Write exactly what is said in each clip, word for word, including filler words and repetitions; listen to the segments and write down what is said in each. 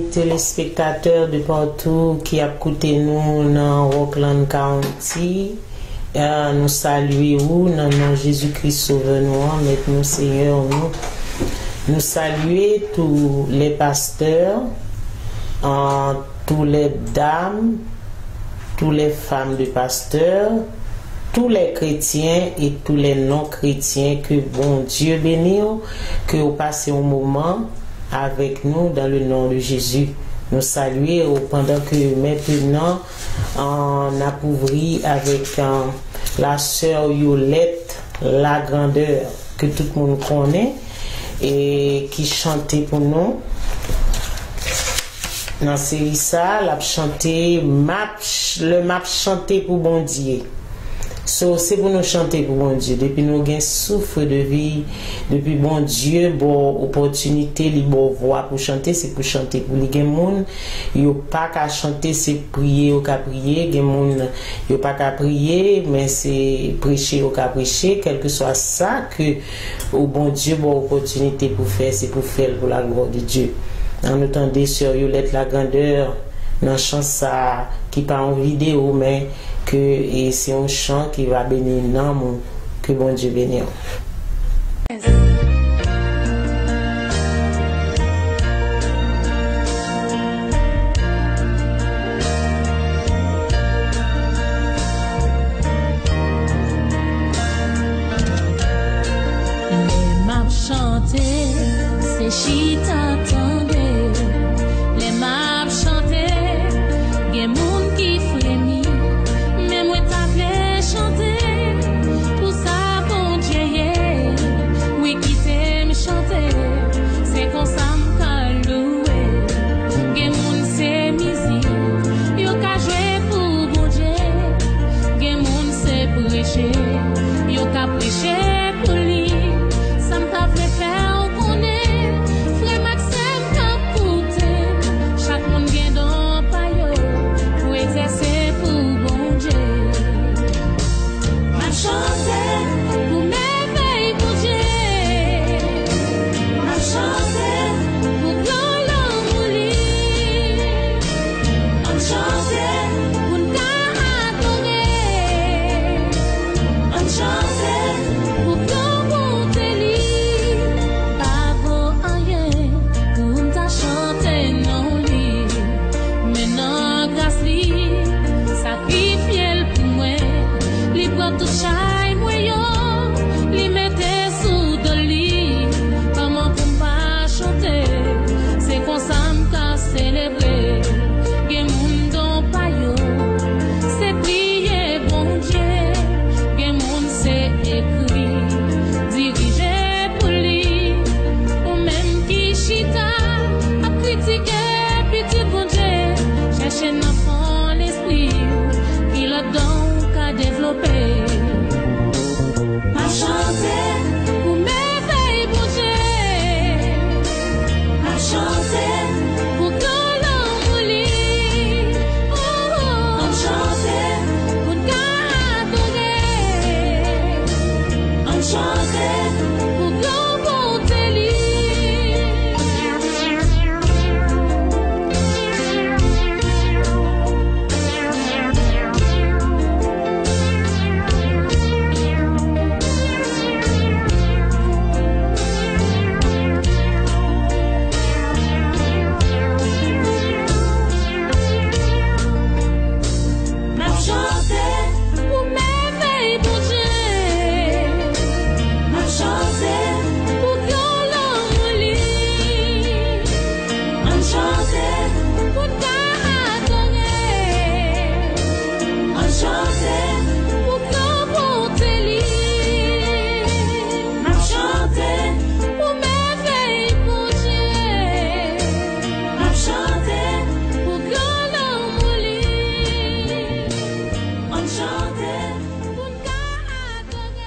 Téléspectateurs de partout qui a écouté nous dans Rockland County, euh, nous saluons dans le nom de Jésus-Christ Sauveur-nous, mettre nous Seigneur nous. Nous saluons tous les pasteurs, euh, tous les dames, tous les femmes de pasteurs, tous les chrétiens et tous les non-chrétiens, que bon Dieu bénisse, que vous passez un moment avec nous dans le nom de Jésus. Nous saluons pendant que maintenant on a ouvert avec euh, la sœur Yolette La Grandeur, que tout le monde connaît et qui chantait pour nous. Dans série ça, elle a chanté le map chanté pour bon Dieu. So, c'est pour nous chanter pour bon Dieu. Depuis nous avons souffle de vie, depuis bon Dieu, bon opportunité, li bon voix pour chanter, c'est pour chanter pour les gens. Il n'y a pas qu'à chanter, c'est prier ou qu'à prier. Il n'y a pas qu'à prier, mais c'est prêcher ou qu'à prêcher. Quel que soit ça, que au bon Dieu, bon opportunité pour faire, c'est pour faire pour la gloire de Dieu. En entendant sur Yolette La Grandeur, dans chant ça qui pas en vidéo, mais que et c'est un chant qui va bénir l'âme, que bon Dieu bénisse. Yes. Les maps chanter, c'est chi t'attendait. Les maps chanter, gen moun qui frémit. Mais moi t'avais chanté, pour ça bon Dieu, oui qui t'aime chanter, c'est comme ça m'ka loué. Gen moun c'est musique, yo ka jouer pour bon Dieu. Gen moun c'est prêcher, yo ka prêcher pour lui. Ça m't'a fait faire connaître, frère Maxime ka coûté. Chaque monde gen dans payo, pour exercer pour bon Dieu. Ma chanter, pour m'éveiller pour Dieu. Ma chanter, pour gloire l'amourir. Ma chanter, pour n'adorer. Ma chanter, pour compter lui. Pas pour rien, pour m'ta chanter non lui. Maintenant grâce lui, sacrifier pour moi. Li prend tout chai moyen, li mette sous de lit. Comment pour pas chanter, c'est qu'on s'aime qu'à célébrer. Gen moun don payo, c'est prier bon Dieu. Gen moun c'est écrit, diriger pour lui. Ou même qui chita, a critiquer petit bon Dieu. Chercher un enfant l'esprit, qui l'a donc à développer. Ma chanter, pour m'éveiller pour Dieu. Ma chanter, pour que l'amourir. Oh, oh. Ma chanter, pour qu'adorer. Ma chanter, pour compter lui. Ma chanter, pour m'éveiller pour Dieu. Ma chanter, pour que l'amourir. Ma chanter, pour t'adorer. Ma chanter, pour compter lui. Ma chanter, pour m'éveiller pour Dieu. Ma chanter, pour que l'amourir. Ma chanter, pour t'adorer.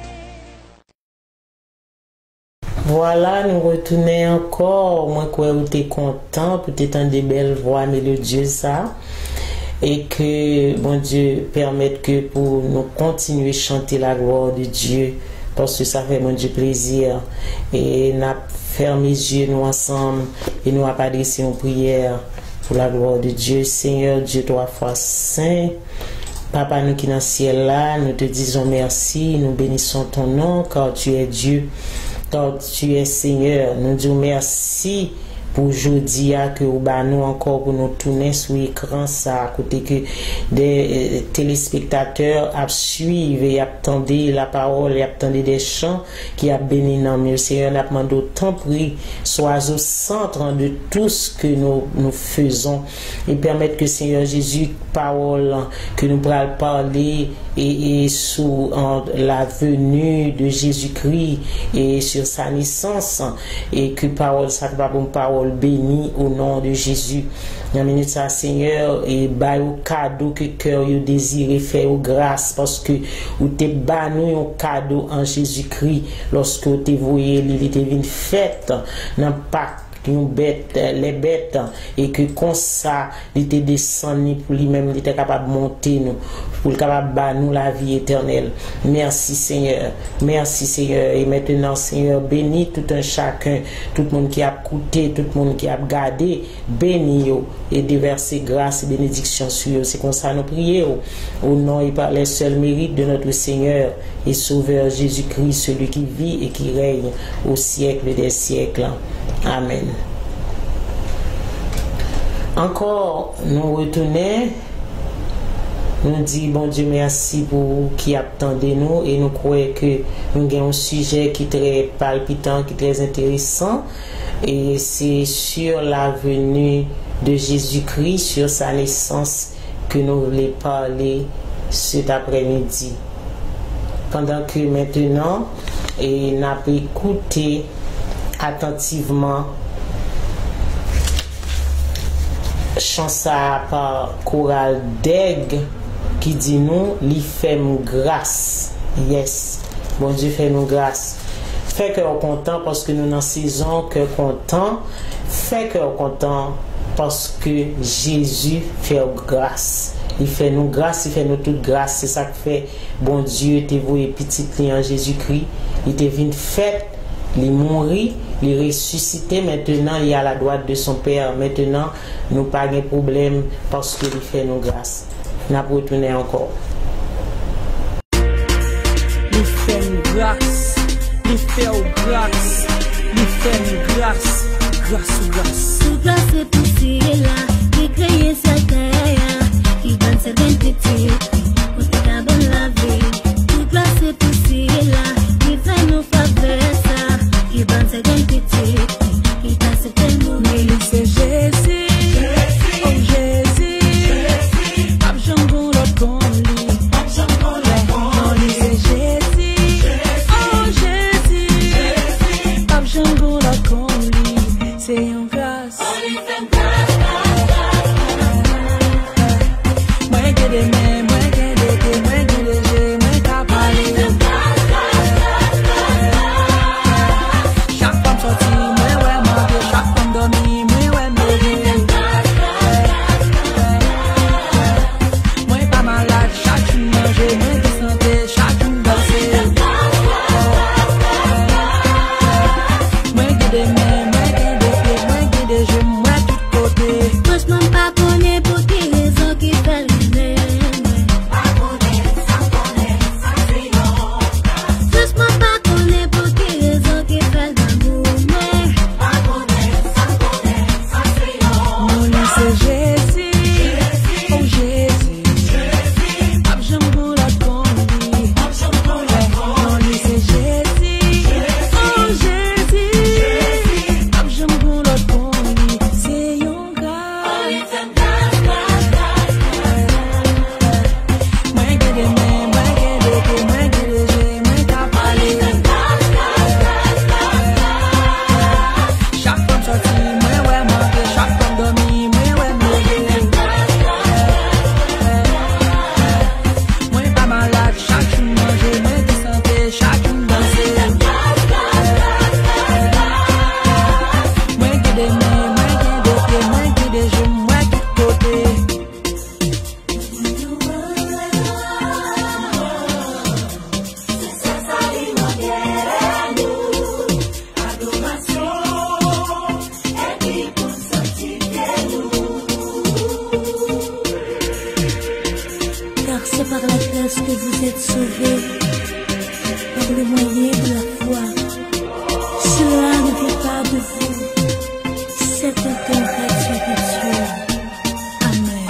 Voilà, nous retournons encore. Moi, quoi, vous êtes content, peut-être un des belles voix mélodieuses, ça. Et que, bon Dieu, permette que pour nous continuer à chanter la gloire de Dieu parce que ça fait mon Dieu plaisir. Et nous fermé les yeux nous ensemble et nous avons adressé une prière pour la gloire de Dieu. Seigneur Dieu trois fois saint, Papa nous qui dans le ciel là, nous te disons merci, nous bénissons ton nom car tu es Dieu, car tu es Seigneur. Nous disons merci pour aujourd'hui que vous nous encore pour nous tourner sur l'écran ça à côté que des euh, téléspectateurs a suivre et attendaient la parole et attendaient des chants qui a béni dans mieux. Seigneur, n'a demandé autant prix sois au centre de tout ce que nous nous faisons et permettre que Seigneur Jésus parole que nous pourrons parler et, et sur en, la venue de Jésus-Christ et sur sa naissance et que parole ça va pour parole béni au nom de Jésus. Dans minute ça Seigneur et ba au cadeau que cœur yo désiré faire grâce parce que ou te ba nous un cadeau en Jésus-Christ lorsque vous te voyez il était venu fête dans Pâques une bête les bêtes et que comme ça il était descendu pour lui-même il était capable de monter nous pour capable ba nous la vie éternelle. Merci Seigneur, merci Seigneur. Et maintenant Seigneur bénis tout un chacun, tout le monde qui a écouté, tout le monde qui a regardé, bénis et déverser grâce et bénédiction sur eux. C'est comme ça nous prions au nom et par les seuls mérites de notre Seigneur et Sauveur Jésus-Christ, celui qui vit et qui règne au siècle des siècles. Amen. Encore, nous retournons, nous disons, bon Dieu, merci pour qui attendez nous et nous croyons que nous avons un sujet qui est très palpitant, qui est très intéressant et c'est sur la venue de Jésus-Christ, sur sa naissance que nous voulons parler cet après-midi. Pendant que maintenant, et nous avons écouté attentivement chanson par chorale d'Aigle qui dit nous li fait nous grâce. Yes, bon Dieu fait nous grâce. Fait que content parce que nous dans saison que content, fait que content parce que Jésus fait grâce. Il fait nous grâce, il fait nous toute grâce. C'est ça que fait bon Dieu te voué petit en Jésus-Christ. Il te venu fait, il mourit, il ressuscité. Maintenant, il est à la droite de son Père. Maintenant, nous pas de problème parce qu'il fait nous grâce. Nous allons retourner encore. Il fait nous grâce, il fait grâce, il fait grâce, grâce ou grâce. Tout grâce et poussé là, qui crée cette terre, qui donne cette identité, pour te cabane la vie. Tout grâce et poussé là, qui fait nous faveur ça, qui donne cette identité, qui passe cette nous. Mais c'est Jésus, oh Jésus, Pape Jango l'autre comme lui, non lui c'est Jésus, oh Jésus, Pape Jango l'autre comme lui, c'est une grâce. Moi que des mains, moi que des pieds, moi que des jeux, moi qu'à parler. Chaque femme sortie, moi ouais manger, chaque femme dormir, moi ouais manger. Moi pas malade, chaque jour manger, moi de santé, chaque jour danser. Moi que des mains, moi que des pieds, moi que des jeux, moi tout côté. Franchement, pas connaît pour qui raison qui fait le même. lorsque vous êtes sauvés par le moyen de la foi. Cela ne fait pas de vous, c'est un don gratuit de Dieu. Amen.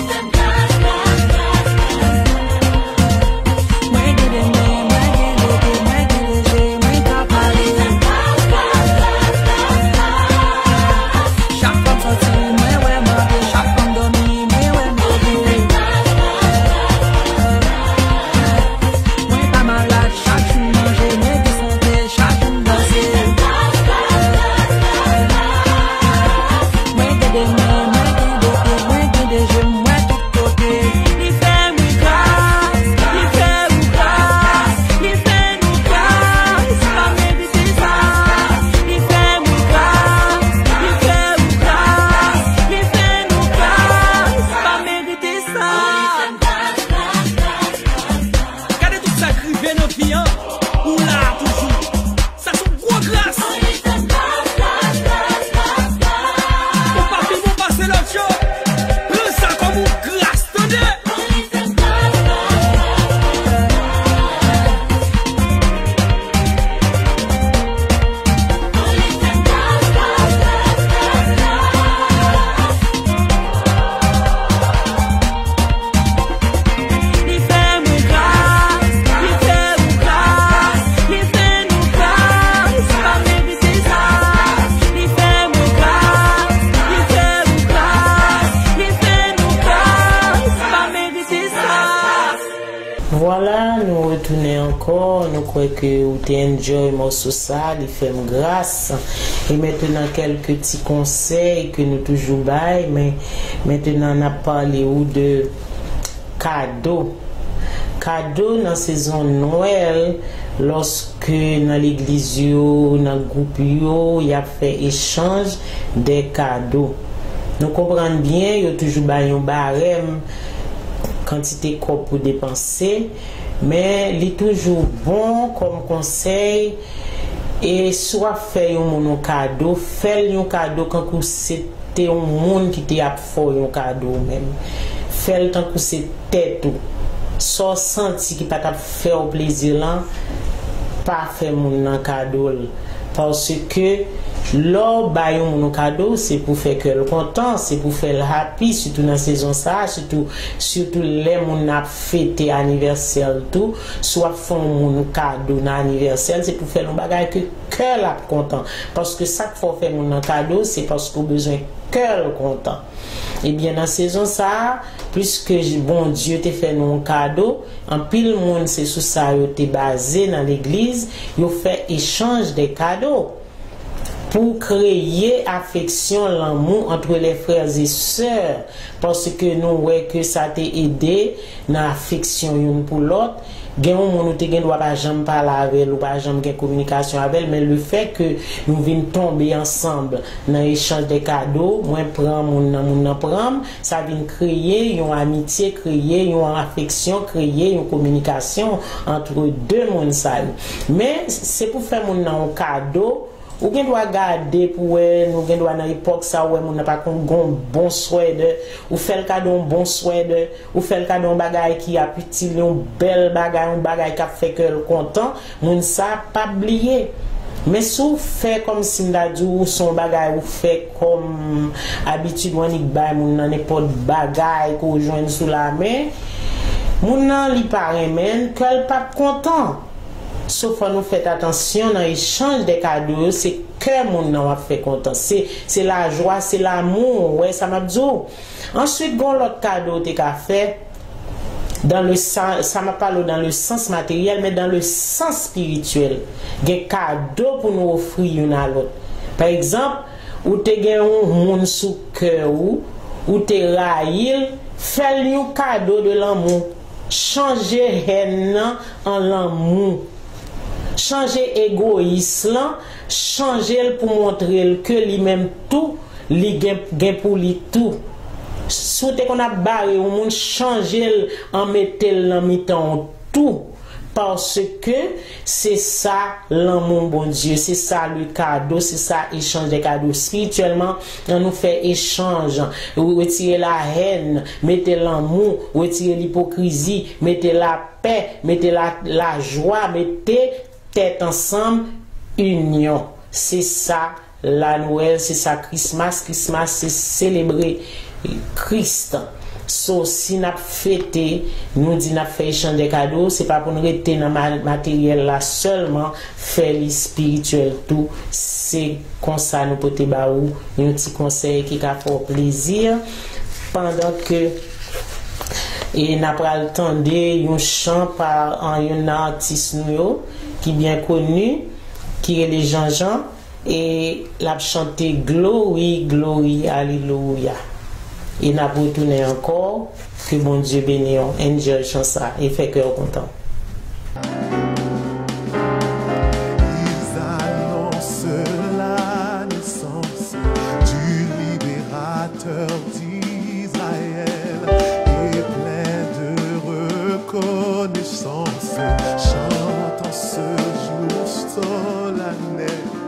Voilà, nous retournons encore, nous croyons que vous avez enjoy morceau ça, il fait grâce. Et maintenant quelques petits conseils que nous toujours bail, mais maintenant on a parlé ou de cadeaux. Cadeaux dans la saison Noël, lorsque dans l'église, dans le groupe, il y a fait échange des cadeaux. Nous comprenons bien, il y a toujours un barème, quantité corps pour dépenser, mais il est toujours bon comme conseil et soit faire un cadeau, faire un cadeau quand c'était un monde qui t'a fait un cadeau même. Faire tant que c'est tête ou sans senti qui pas faire plaisir là, pas faire mon cadeau parce que l'or bayon mon cadeau c'est pour faire que le content, c'est pour faire le happy, surtout dans la saison ça, surtout surtout les mon a fêté anniversaire tout, soit font mon cadeau dans anniversaire, c'est pour faire un bagage que cœur la content, parce que ça qu'il faut faire mon cadeau c'est parce qu'on besoin cœur content. Et bien dans la saison ça, puisque bon Dieu t'a fait un cadeau, en pile monde c'est sous ça yo t'es basé dans l'église, yo fait échange des cadeaux pour créer affection, l'amour entre les frères et sœurs, parce que nous voyons que ça t'a aidé dans l'affection une pour l'autre. Gen on nous te gen doit pas jamais parler avec ou pas jamais gen communication avec, mais le fait que nous venons tomber ensemble dans l'échange des cadeaux, moi prend mon mon prend, ça vient créer une amitié, créer une affection, créer une communication entre deux mondes ça. Mais c'est pour faire mon un cadeau ou bien doit garder pour nous gen doit dans époque ça ouais mon n'a pas un bon souhait de ou faire le cadeau un bon souhait de ou faire le cadeau un bagage qui a petit un bel bagage un bagage qui a fait que le content mon ça pas oublier. Mais si vous faites comme si m'a dit ou son bagage ou fait comme habitude on y ba mon nan n'importe bagage qu'on joindre sous la main mon nan li pas remen que pas content. Sauf que nous faisons attention dans l'échange des cadeaux, c'est que mon nom a fait content. C'est la joie, c'est l'amour. Ouais, ça m'a dit. Ensuite, gon l'autre cadeau que tu as fait, dans le sens, ça m'a parlé dans le sens matériel, mais dans le sens spirituel. Des cadeaux pour nous offrir une à l'autre. Par exemple, ou tu as un monde sous cœur ou tu es raillé, fais-lui un cadeau de l'amour. Changer haine en l'amour. Changer égoïsme, changer pour montrer que lui-même tout, lui gain pour lui tout. Souhaiter qu'on a barré au monde, changer en mettre dans mi-temps tout. Parce que c'est ça l'amour bon Dieu, c'est ça le cadeau, c'est ça échange des cadeaux. Spirituellement, on nous fait échange. Retirer la haine, mettez l'amour, retirer l'hypocrisie, mettez la paix, mettez la, la joie, mettez tête ensemble, union. C'est ça la Noël, c'est ça Christmas. Christmas, c'est célébrer Christ. So, si nous fêté, nous dit nous fait échange des cadeaux, c'est pas pour nous rester dans le matériel là seulement, faire les spirituel tout. C'est comme ça nous pouvons baou un petit conseil qui a fait plaisir pendant que et n'a pas le temps de un chant par un artiste nous qui bien connu qui est les Jean-Jean et l'a chanté Glory, Glory, Alléluia. Et n'a pas retourné encore, que bon Dieu bénisse, enjoy ça et fait cœur content. Ils annoncent la naissance du libérateur d'Israël et plein de reconnaissance, chantant ce jour solennel.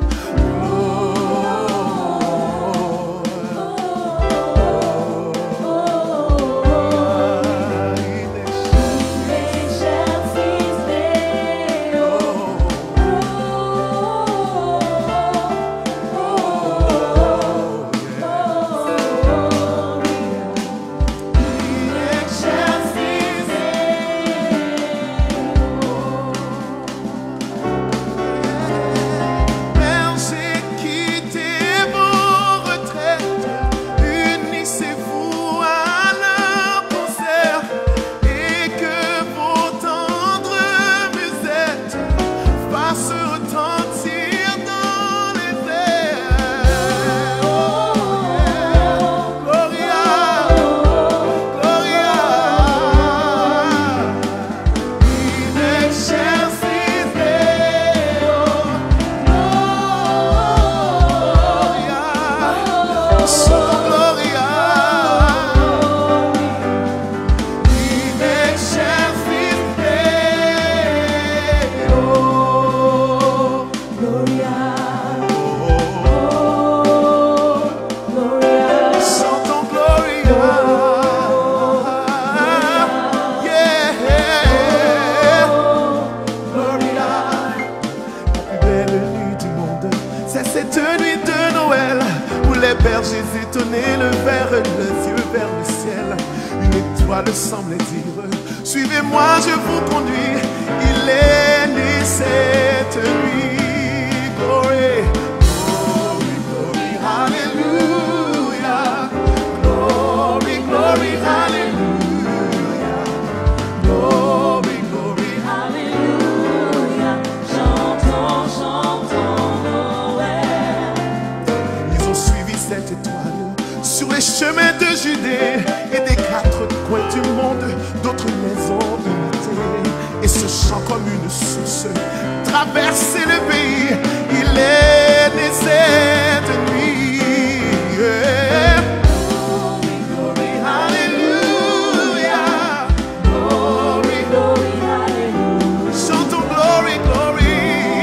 Le semble dire, suivez-moi, je vous conduis. Il est né cette nuit. Glory, glory, glory, hallelujah. Glory, glory, hallelujah. Glory, glory, Alléluia, chantons, chantons Noël. Ils ont suivi cette étoile sur les chemins de Judée et des quatre coins du monde, d'autres les ont imités. Et ce chant comme une source traversait le pays. Il est né cette nuit. Yeah. Glory, glory, hallelujah. Glory, glory, hallelujah. Chantons glory, glory.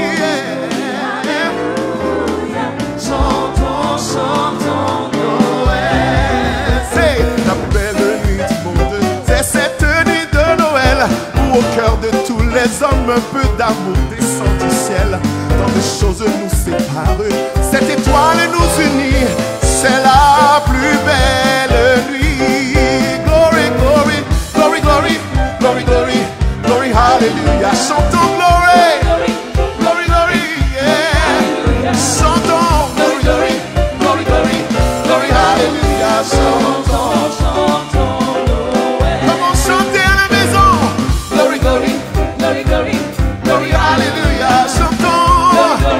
Yeah. Chantons, chantons Noël. C'est la belle nuit du monde. C'est cette nuit de Noël où au cœur de tous les hommes un peu d'amour descend du ciel. Tant de choses nous séparent, cette étoile nous unit. C'est la plus belle nuit. Glory, glory, glory, glory, glory, glory, glory, hallelujah. Chantons glory, glory, glory, yeah. Chantons glory, glory, glory, glory, glory, hallelujah. Chantons, chantons Noël. Comment chanter à la maison? Glory, glory, glory, glory, glory, hallelujah. Chantons,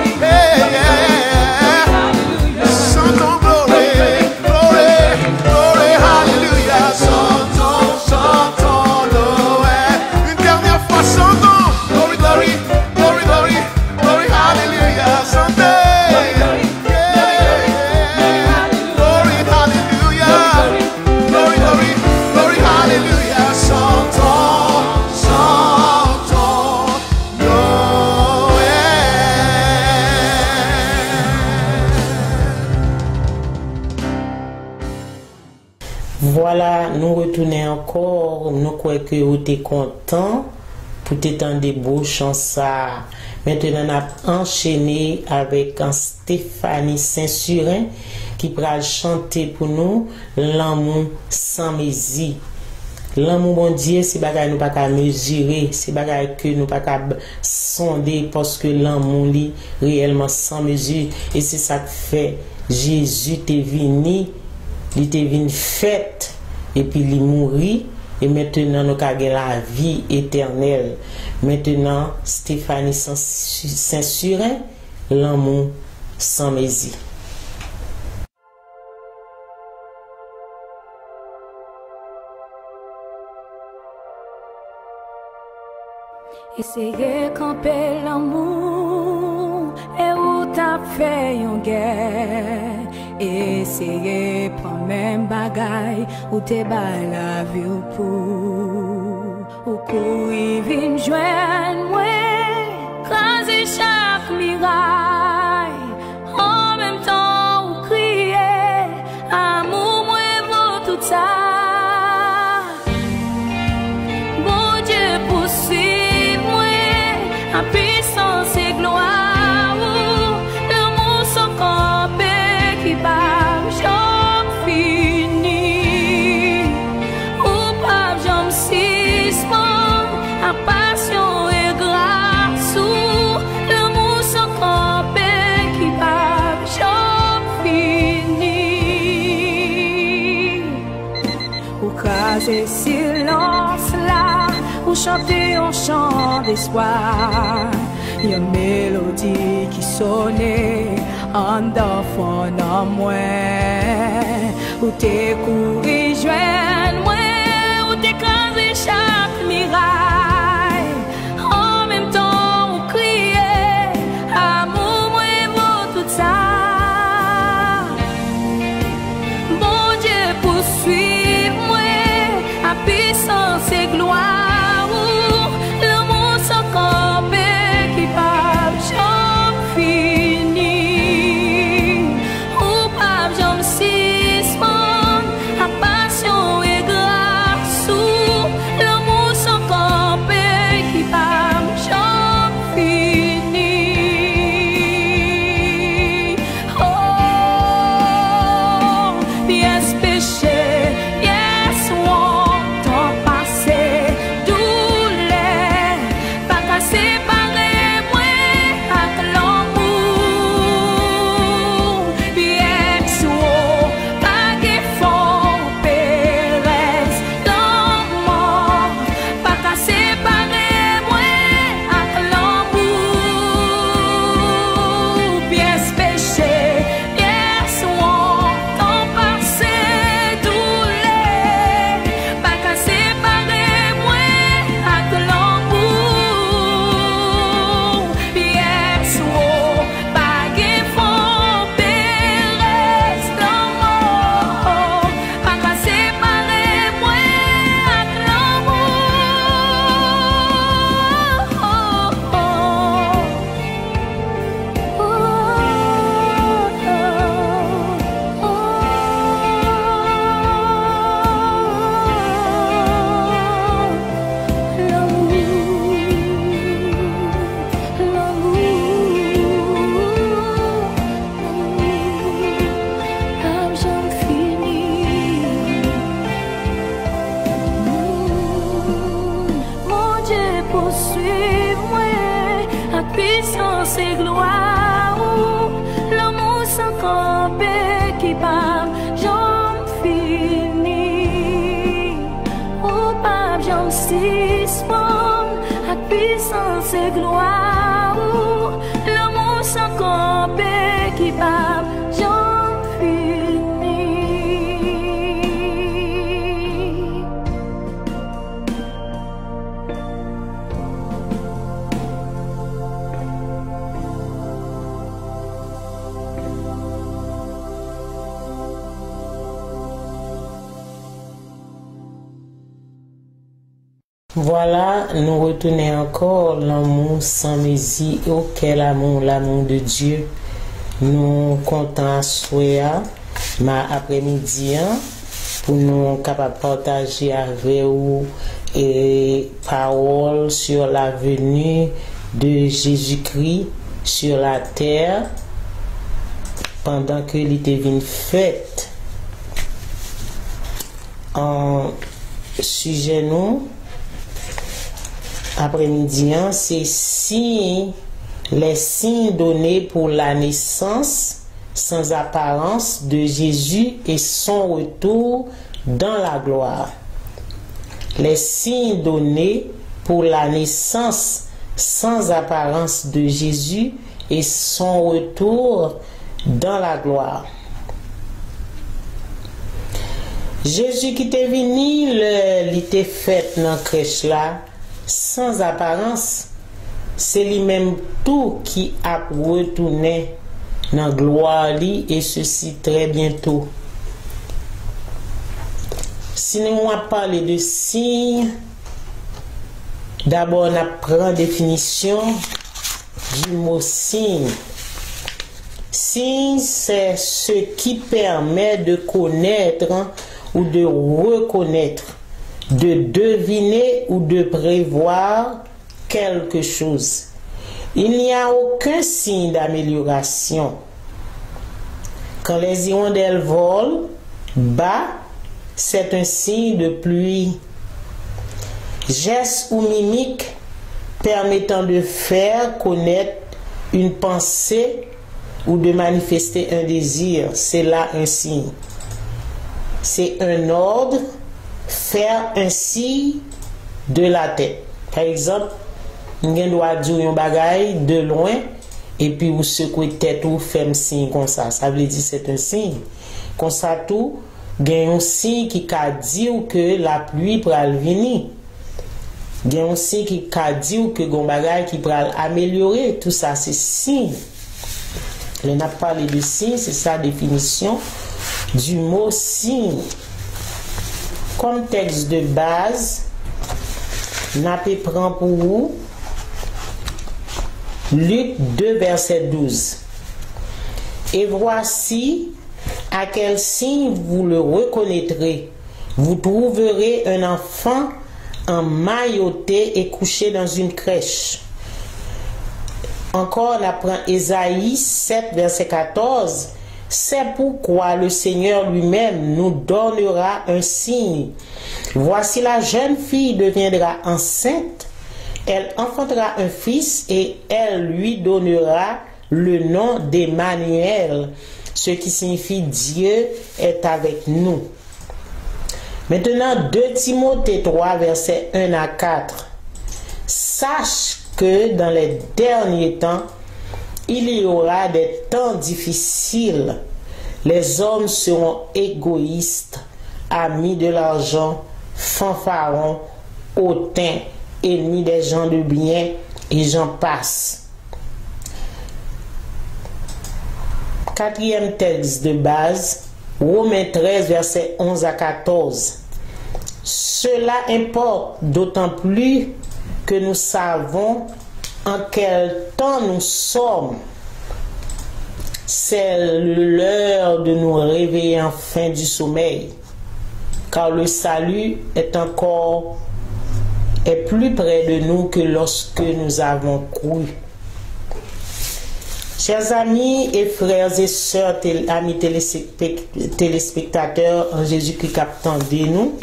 hey, yeah. Chantons glory, glory, glory. Voilà, nous retournons encore, nous croyons que vous êtes contents pour t'étendre des beaux chants ça. Maintenant, on a enchaîné avec un Stéphanie Saint-Surin qui va chanter pour nous l'amour sans mesure. L'amour bon Dieu, c'est bagay nous pas qu'à mesurer, c'est bagay que nous pas qu'à sonder parce que l'amour li réellement sans mesure et c'est ça que fait Jésus t'est venu, il t'est venu fait et puis il mourit et maintenant nous avons la vie éternelle. Maintenant Stéphanie Saint-Surin, l'amour sans mesure. Essayez camper l'amour et où t'as fait une guerre. Essayez prendre même bagaille où t'es bas la vie ou pour. Ou courir vine joindre moi, craser chaque miraille. En même temps ou crier, amour moi vaut tout ça. Bon Dieu poursuit en puissance et gloire, l'amour sans camper qui bat j'en fini, ou pas j'en sisement, à passion et grâce, l'amour sans camper qui bat j'en fini, ou craser silence là. Ou chanter un chant d'espoir, une mélodie qui sonnait en d'enfant en moi. Ou t'es couru joindre moi, ou t'écraser chaque miraille. En même temps, ou crier, amour moi vaut tout ça. Bon Dieu poursuit moi, à puissance et gloire. Puissance et gloire, l'amour sans camper qui part, j'en finis, au pape j'en suspends, à puissance et gloire, l'amour sans camper qui part, j'en finis. Voilà, nous retournons encore l'amour sans mesure. Oh, quel amour, l'amour de Dieu. Nous comptons à Soya, ma après-midi, pour nous capables de partager avec vous et paroles sur la venue de Jésus-Christ sur la terre pendant que l'été vient fête. En sujet nous après-midi, c'est signes, les signes donnés pour la naissance sans apparence de Jésus et son retour dans la gloire. Les signes donnés pour la naissance sans apparence de Jésus et son retour dans la gloire. Jésus qui était venu, il était fait dans la crèche là, sans apparence, c'est lui-même tout qui a retourné dans la gloire et ceci très bientôt. Si nous parlons de signes, d'abord on apprend définition du mot signe. Signe, c'est ce qui permet de connaître ou de reconnaître, de deviner ou de prévoir quelque chose. Il n'y a aucun signe d'amélioration. Quand les hirondelles volent bas, c'est un signe de pluie. Gestes ou mimiques permettant de faire connaître une pensée ou de manifester un désir, c'est là un signe. C'est un ordre, faire ainsi de la tête. Par exemple, on doit dire un bagay de loin et puis vous secouez tête ou fait un signe comme ça. Ça veut dire c'est un signe. Comme ça tout, il y a un signe qui dit que la pluie pral venir. Il y a un signe qui dit que gon bagay qui pral améliorer. Tout ça c'est signe. On a parlé de signe, c'est sa définition du mot signe. Comme texte de base, n'a pas prend pour vous Luc deux, verset douze. Et voici à quel signe vous le reconnaîtrez. Vous trouverez un enfant emmailloté et couché dans une crèche. Encore, on apprend Ésaïe sept, verset quatorze. C'est pourquoi le Seigneur lui-même nous donnera un signe. Voici la jeune fille deviendra enceinte. Elle enfantera un fils et elle lui donnera le nom d'Emmanuel, ce qui signifie Dieu est avec nous. Maintenant, deux Timothée trois, versets un à quatre. Sache que dans les derniers temps, il y aura des temps difficiles. Les hommes seront égoïstes, amis de l'argent, fanfarons, hautains, ennemis des gens de bien, et j'en passe. Quatrième texte de base, Romains treize, versets onze à quatorze. Cela importe d'autant plus que nous savons en quel temps nous sommes. C'est l'heure de nous réveiller enfin du sommeil, car le salut est encore est plus près de nous que lorsque nous avons cru. Chers amis et frères et sœurs, amis téléspectateurs en Jésus-Christ attendez nous.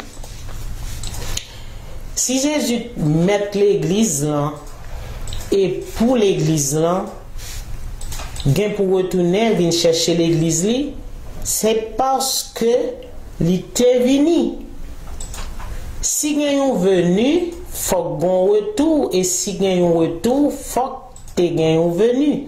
Si Jésus met l'église là, et pour l'église là, gain pour retourner, venir chercher l'église là, c'est parce que il était venu. Si gain venu, faut bon retour, et si gain retour, faut que gain venu.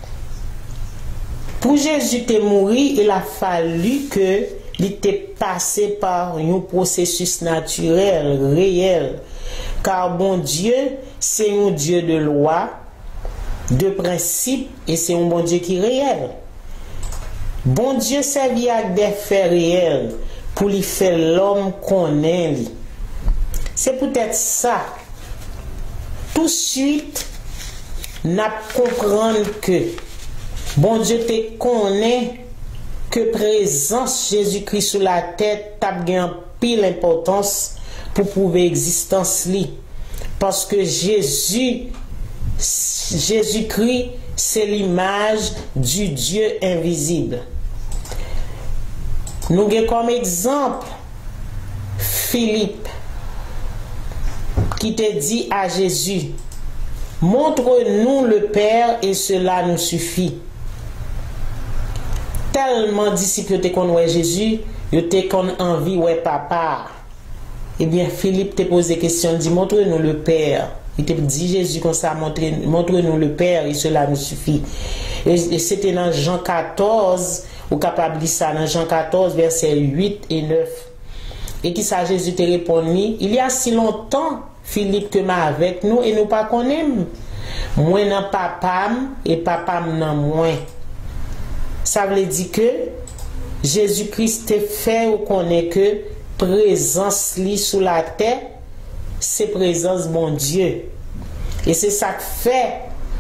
Pour Jésus te mourir, il a fallu que il était passé par un processus naturel, réel. Car bon Dieu, c'est un Dieu de loi, de principe, et c'est un bon Dieu qui est réel. Bon Dieu servit avec des faits réels pour lui faire l'homme qu'on est. C'est peut-être ça. Tout de suite, n'a comprendre que bon Dieu te connaît que présence Jésus-Christ sur la tête t'a bien pile importance pour prouver existence li. Parce que Jésus, Jésus-Christ, c'est l'image du Dieu invisible. Nous avons comme exemple Philippe qui te dit à Jésus, montre-nous le Père et cela nous suffit. Tellement disciples te connaissent Jésus, ils te connaissent envie ouais papa. Eh bien Philippe te pose des questions, dit montre-nous le Père. Il te dit Jésus comme ça, montre-nous montre le Père et cela nous suffit. Et, et c'était dans Jean quatorze, ou capable de ça dans Jean quatorze, versets huit et neuf. Et qui ça Jésus te répondit, il y a si longtemps, Philippe, que m'a avec nous et nous pas connaissons. Moi nan papa et papa nan moi. Ça veut dire que Jésus-Christ te fait ou connaît que présence li sous la terre, c'est présence mon Dieu. Et c'est ça que fait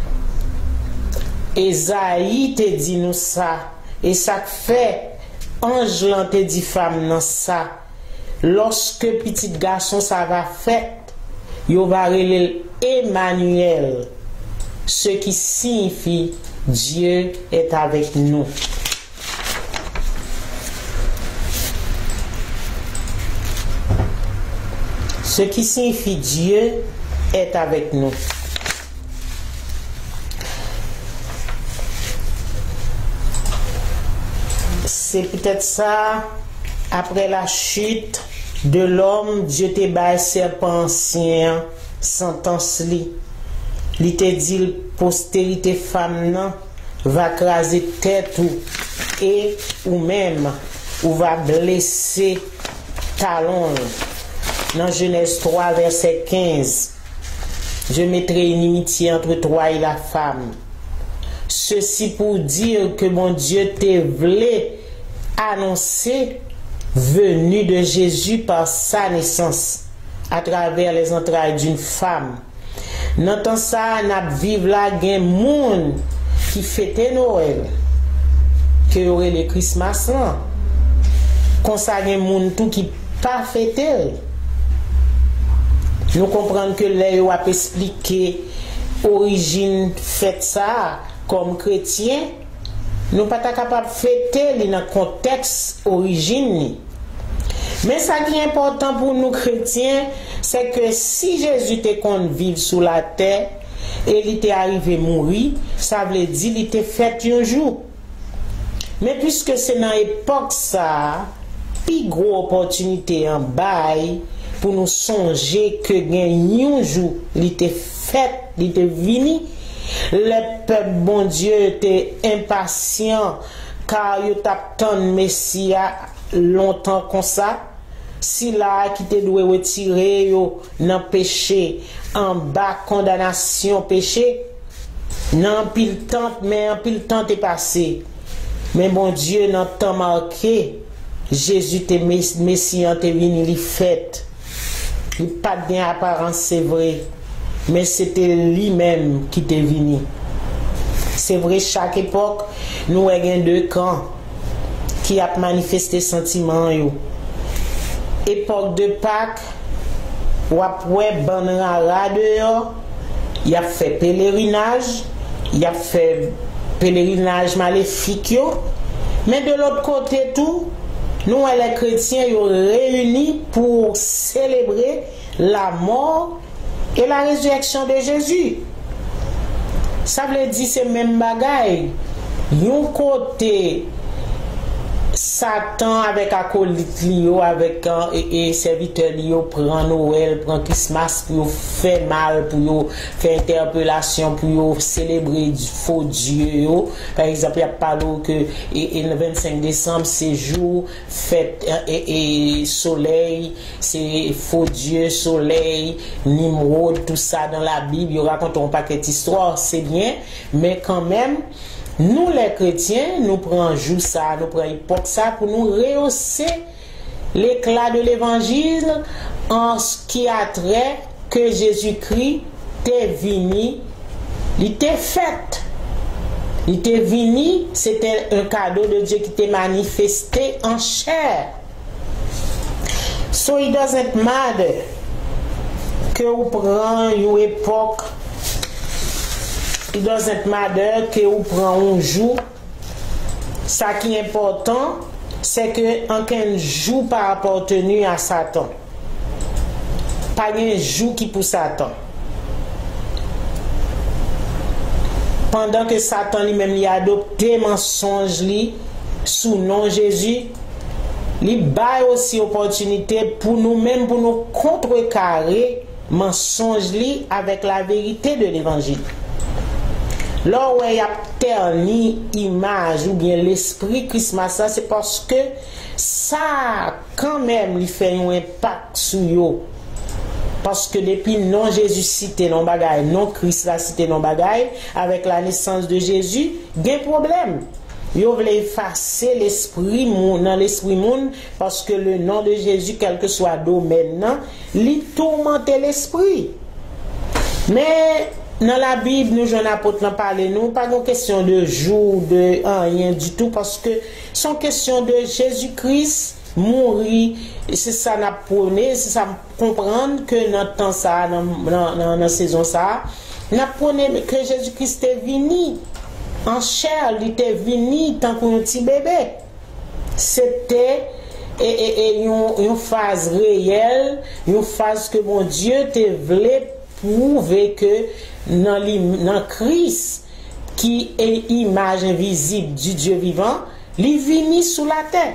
Esaïe te dit nous ça. Et ça que fait ange lan te dit femme nan ça. Lorsque petit garçon ça va fait, yo va relève Emmanuel, ce qui signifie Dieu est avec nous. Ce qui signifie Dieu est avec nous. C'est peut-être ça, après la chute de l'homme, Dieu te baille serpent ancien, sentence li. Li te dit, postérité femme nan, va craser tête ou, et ou même, ou va blesser talon. Dans Genèse trois, verset quinze, je mettrai une inimitié entre toi et la femme. Ceci pour dire que mon Dieu te voulait annoncer venu de Jésus par sa naissance à travers les entrailles d'une femme. Dans temps ça, n'a vivre là gen moun qui fête Noël, que aurait le Christmas là. Comme ça gen moun tout qui pas fête. Nous comprenons que les a expliqué origine fête ça comme chrétien. Nous pas capable de fêter dans le contexte origine. Mais ça qui est important pour nous chrétiens, c'est que si Jésus te compte vivre sur la terre et il était arrivé mourir, ça veut dire qu'il était fait un jour. Mais puisque c'est dans l'époque ça, plus gros opportunité en bail pour nous songer que un jour il était fait, il était venu. Le peuple bon Dieu était impatient car il t'attend Messie longtemps comme ça. Si là qui te doit retirer yo dans péché en bas condamnation péché nan pile temps mais en pile temps est passé. Mais bon Dieu dans temps marqué Jésus te Messie te venu li fait. Il pas bien apparence c'est vrai. Mais c'était lui-même qui était venu. C'est vrai, chaque époque, nous avons deux camps qui ont manifesté sentiments. Époque de Pâques, ou après Banrara dehors, il a fait pèlerinage, il a fait pèlerinage maléfique. Mais de l'autre côté, tout, nous, les chrétiens, nous réunis pour célébrer la mort et la résurrection de Jésus. Ça veut dire c'est même bagaille. Yon côté Satan avec acolyte lio avec et, et serviteur lio prend Noël, prend Christmas pour faire mal, pour faire interpellation, pour célébrer du faux Dieu. Par exemple, il y a parlé que et, et le vingt-cinq décembre c'est jour fête et, et soleil, c'est faux Dieu, soleil, Nimrod, tout ça dans la Bible, il raconte un paquet d'histoires, c'est bien, mais quand même nous les chrétiens, nous prenons jour ça, nous prenons époque ça pour nous rehausser l'éclat de l'évangile en ce qui a trait que Jésus-Christ t'est venu, il t'est fait. Il était venu, c'était un cadeau de Dieu qui était manifesté en chair. So it doesn't matter que vous prenez une époque, it doesn't matter que vous prenez un jour. Ça qui est important, c'est que aucun jour pas appartenu à Satan. Pas un jour qui pour Satan. Pendant que Satan lui-même lui a adopté mensonge lui sous nom Jésus, il baille aussi opportunité pour nous-mêmes pour nous contrecarrer mensonge lui avec la vérité de l'évangile. Là où il y a terni image ou bien l'esprit Christmas, c'est parce que ça quand même lui fait un impact sur eux. Parce que depuis non Jésus cité non bagaille, non Christ la cité non bagaille, avec la naissance de Jésus, il y a un problème. Ils veulent effacer l'esprit dans l'esprit monde parce que le nom de Jésus, quel que soit le domaine, il tourmente l'esprit. Mais dans la Bible, nous, jeunes apôtres, n'en parlons nous, pas une question de jour, de rien du tout, parce que c'est une question de Jésus-Christ mourir, c'est ça n'a prôné, c'est ça comprendre que dans temps ça, dans la saison ça, n'a prôné que Jésus-Christ est venu en chair, il était venu tant qu'un petit bébé. C'était et, et, et une, une phase réelle, une phase que mon Dieu te voulait prouver que dans, dans Christ, qui est image invisible du Dieu vivant, il est venu sous la terre.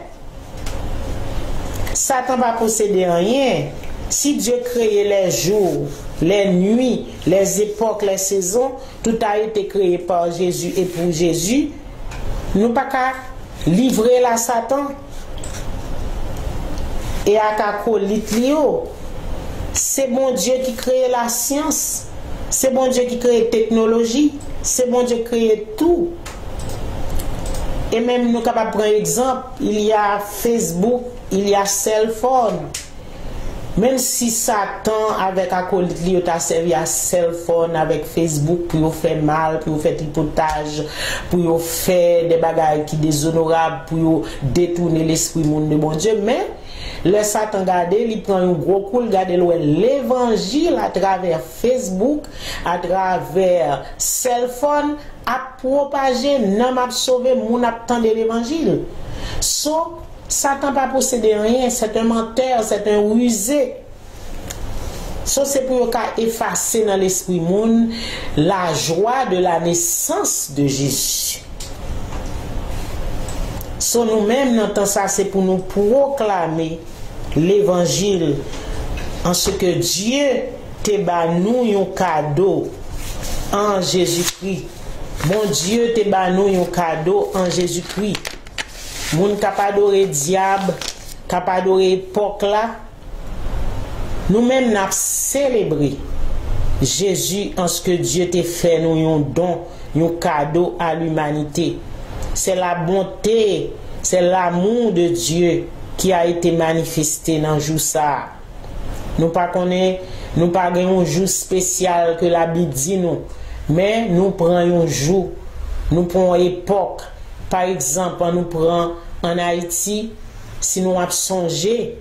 Satan va posséder rien. Si Dieu créait les jours, les nuits, les époques, les saisons, tout a été créé par Jésus et pour Jésus, nous pas qu'à livrer la Satan et à qu'à coller. C'est bon Dieu qui crée la science, c'est bon Dieu qui crée la technologie, c'est bon Dieu qui crée tout. Et même nous capables de prendre exemple, il y a Facebook, il y a cell phone. Même si Satan avec acolyte li a servi à cell phone avec Facebook pour faire mal, pour faire tripotage, pour faire des bagailles qui déshonorables, pour détourner l'esprit monde de bon Dieu, mais le Satan garde, il prend un gros coup, il garde l'évangile à travers Facebook, à travers cell phone, à propager, n'a m'a sauvé, mon attendre l'évangile. So, Satan pas posséder rien, c'est un menteur, c'est un rusé. So, c'est pour effacer dans l'esprit monde la joie de la naissance de Jésus. So, nous-mêmes, dans ça, c'est pour nous proclamer l'évangile en ce que Dieu te ba nous un cadeau en Jésus-Christ. Bon Dieu te ba nous un cadeau en Jésus-Christ. Moun k'ap adoré diable, k'ap adoré époque là, nous-mêmes n'a célébré Jésus en ce que Dieu t'a fait nous un don, un cadeau à l'humanité. C'est la bonté, c'est l'amour de Dieu qui a été manifesté dans jour ça. Nous pas connaît, nous pas un jour spécial que la Bible dit nous, mais nous prenons un jour, nous prenons époque. Par exemple, on nous prend en Haïti, si nous avons songé,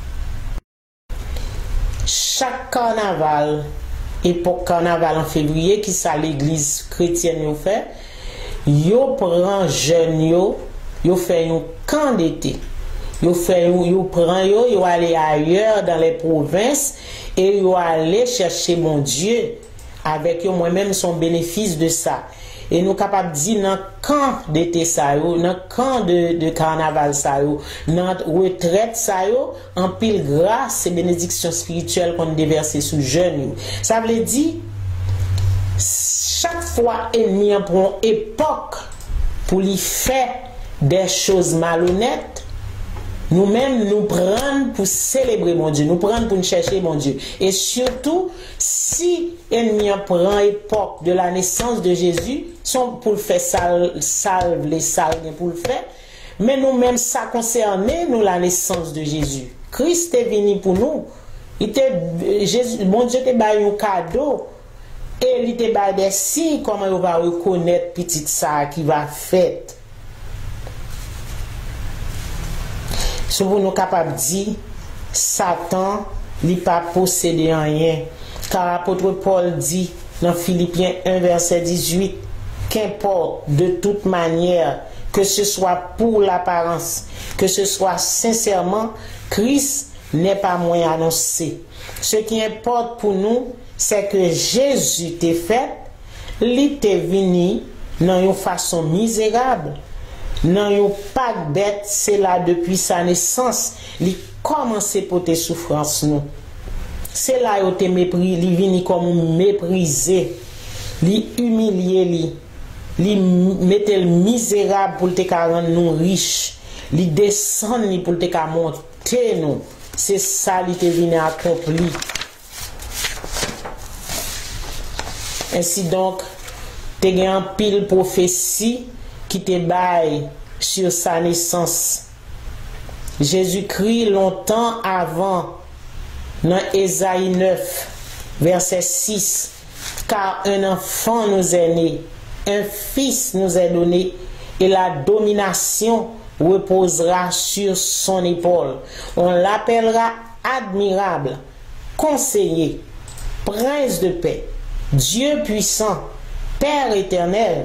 chaque carnaval, époque carnaval en février, qui ça l'église chrétienne nous fait, yo prend jeunes yo, yo fait un camp d'été. Yo fait yo prend yo, yo aller ailleurs dans les provinces et yo aller chercher mon Dieu avec yo moi-même son bénéfice de ça. Et nous capables de dire dans camp d'été ça yo, dans camp de, de carnaval ça yo, dans retraite ça yo, en pile grâce et bénédiction spirituelle qu'on déverse sous jeunes. Ça veut dire chaque fois ennemi prend époque pour lui faire des choses malhonnêtes, nous-mêmes nous prendre pour célébrer mon Dieu, nous prendre pour chercher mon Dieu. Et surtout, si ennemi prend époque de la naissance de Jésus, sont pour le faire salve, salve les salves pour le faire, mais nous-mêmes ça concerne nous la naissance de Jésus. Christ est venu pour nous. Il était Jésus, mon Dieu t'a donné un cadeau Et il te ba des signes comment on va reconnaître petit ça qui va faire. Si vous nous capables de dire, Satan n'a pas possédé rien. Car l'apôtre Paul dit dans Philippiens un verset dix-huit, qu'importe de toute manière, que ce soit pour l'apparence, que ce soit sincèrement, Christ n'est pas moins annoncé. Ce qui importe pour nous, c'est que Jésus t'est fait, il t'est venu dans une façon misérable, dans une pack bête, c'est là depuis sa naissance, il commence pour tes souffrances nous. C'est là où t'es mépris, il vient comme méprisé, il humilié, il mettait le misérable pour te rendre nous riches, il descend pour te monter nous. C'est ça qui est venu accompli. Ainsi donc, tu as un pile prophétie qui te baille sur sa naissance. Jésus-Christ, longtemps avant, dans Ésaïe neuf, verset six, car un enfant nous est né, un fils nous est donné, et la domination reposera sur son épaule. On l'appellera admirable, conseiller, prince de paix, Dieu puissant, Père éternel,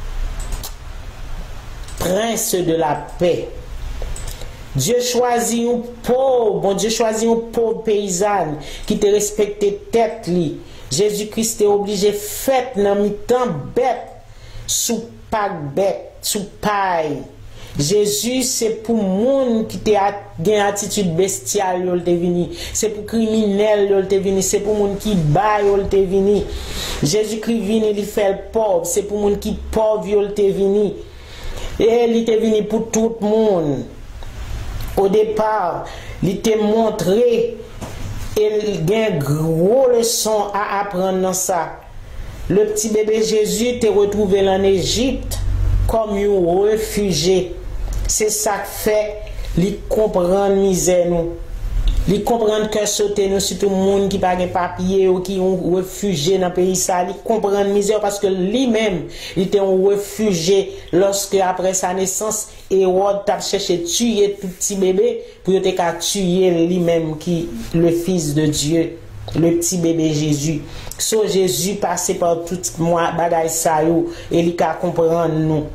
prince de la paix. Dieu choisit un pauvre, bon Dieu choisit un pauvre paysanne qui te respecte tête li. Jésus-Christ est obligé fait dans mi-temps bête, sous pack bête, sous paille. Jésus c'est pour monde qui te a une attitude bestiale yo te vini, c'est pour criminel yo te vini, c'est pour monde qui bail yo te vini. Jésus-Christ vini il fait pauvre, c'est pour monde qui pauvre yo te vini. Et il te vini pour tout le monde. Au départ, il te montré et il y a une grosse leçon à apprendre dans ça. Le petit bébé Jésus te retrouvé en Égypte comme un réfugié. C'est ça que fait, il comprend misère nous. Il comprend que sauter nous surtout le monde qui pas de papier ou qui ont réfugié dans le pays ça, il comprend misère parce que lui-même il était un réfugié lorsque après sa naissance Hérode t'a cherché tuer tout petit bébé pour te qu'à tuer lui-même qui le fils de Dieu, le petit bébé Jésus. So Jésus passé par tout moi bagaille ça yo et il ka comprendre nous.